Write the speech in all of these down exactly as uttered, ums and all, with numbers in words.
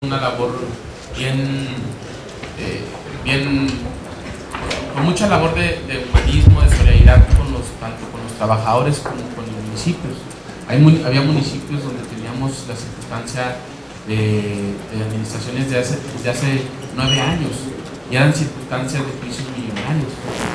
Una labor bien, eh, bien, con mucha labor de, de humanismo, de solidaridad con los, tanto con los trabajadores como con los municipios. Hay, había municipios donde teníamos la circunstancia de, de administraciones de hace, de hace nueve años y eran circunstancias de juicios millonarios.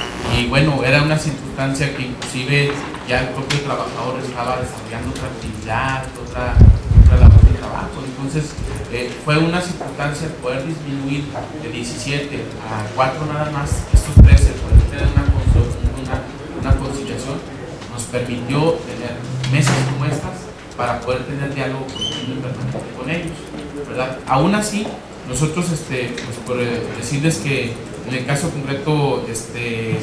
Y bueno, era una circunstancia que inclusive ya el propio trabajador estaba desarrollando otra actividad, otra, otra labor de trabajo. Entonces, eh, fue una circunstancia poder disminuir de diecisiete a cuatro nada más, estos trece, poder tener una, una, una conciliación, nos permitió tener meses como estas para poder tener diálogo continuo y permanente con ellos, ¿verdad? Aún así, nosotros, este, pues por decirles que en el caso concreto, este,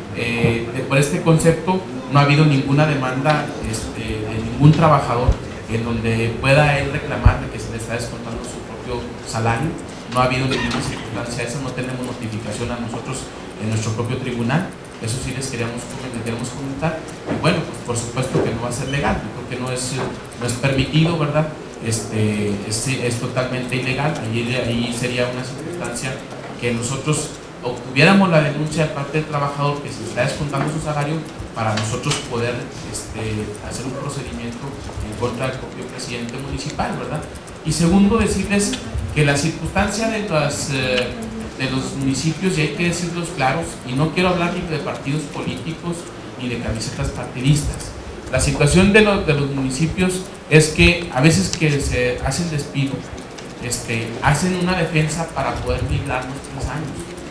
eh, de, por este concepto, no ha habido ninguna demanda este, de ningún trabajador en donde pueda él reclamar de que se le está descontando su propio salario. No ha habido ninguna circunstancia, eso no tenemos notificación a nosotros en nuestro propio tribunal. Eso sí les queríamos, les queríamos comentar. Y bueno, pues por supuesto que no va a ser legal, yo creo que no es, no es permitido, ¿verdad? Este, es, es totalmente ilegal. Ahí, ahí sería una circunstancia que nosotros obtuviéramos la denuncia de parte del trabajador que se está descontando su salario para nosotros poder este, hacer un procedimiento en contra del propio presidente municipal, ¿verdad? Y segundo, decirles que la circunstancia de, las, eh, de los municipios, y hay que decirlos claros, y no quiero hablar ni de partidos políticos ni de camisetas partidistas. La situación de, lo, de los municipios es que a veces que se hacen despido, este, hacen una defensa para poder migrar los tres años.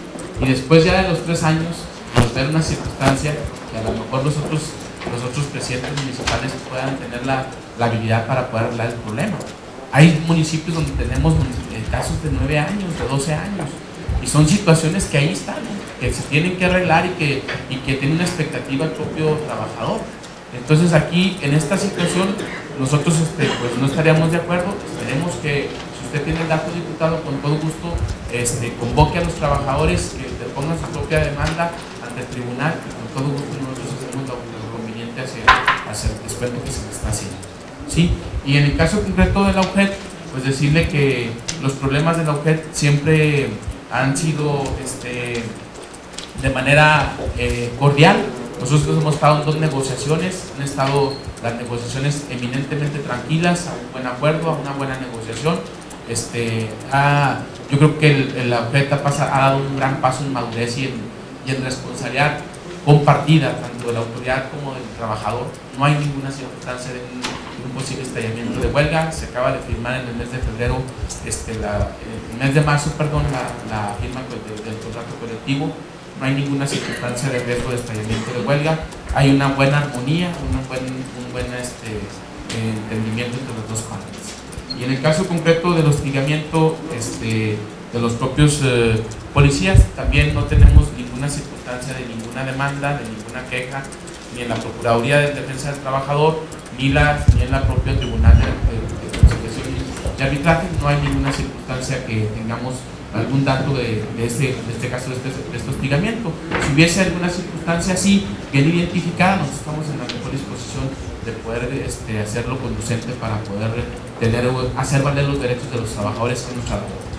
Y después ya de los tres años, nos da una circunstancia que a lo mejor los otros, los otros presidentes municipales puedan tener la, la habilidad para poder arreglar el problema. Hay municipios donde tenemos casos de nueve años, de doce años, y son situaciones que ahí están, que se tienen que arreglar y que, y que tiene una expectativa el propio trabajador. Entonces aquí, en esta situación, nosotros este, pues no estaríamos de acuerdo. Esperemos que, si usted tiene el dato, diputado, con todo gusto este, convoque a los trabajadores que pongan su propia demanda ante el tribunal, y con todo gusto nosotros hacemos lo, lo conveniente hacia, hacia el descuento que se le está haciendo, ¿sí? Y en el caso concreto de la U G E T, pues decirle que los problemas de la U G E T siempre han sido este, de manera eh, cordial. Nosotros hemos estado en dos negociaciones, han estado las negociaciones eminentemente tranquilas, a un buen acuerdo, a una buena negociación. Este, ha, yo creo que el, el, la U G E T ha, pasado, ha dado un gran paso en madurez y en, y en responsabilidad compartida, tanto de la autoridad como del trabajador. No hay ninguna circunstancia de un, de un posible estallamiento de huelga. Se acaba de firmar en el mes de febrero, este, la, el mes de marzo, perdón, la, la firma del, del contrato colectivo. No hay ninguna circunstancia de riesgo de estallamiento de huelga. Hay una buena armonía, una buen, un buen este, eh, entendimiento entre las dos partes. Y en el caso concreto del hostigamiento este, de los propios eh, policías, también no tenemos ninguna circunstancia de ninguna demanda, de ninguna queja, ni en la Procuraduría de Defensa del Trabajador, ni, la, ni en la propia Tribunal de, de, de Conciliación y Arbitraje. No hay ninguna circunstancia que tengamos algún dato de, de, este, de este caso, de este, de este hostigamiento. Si hubiese alguna circunstancia así, bien identificada, nosotros estamos en la mejor disposición de poder este, hacerlo conducente para poder tener, hacer valer los derechos de los trabajadores en nuestra labor.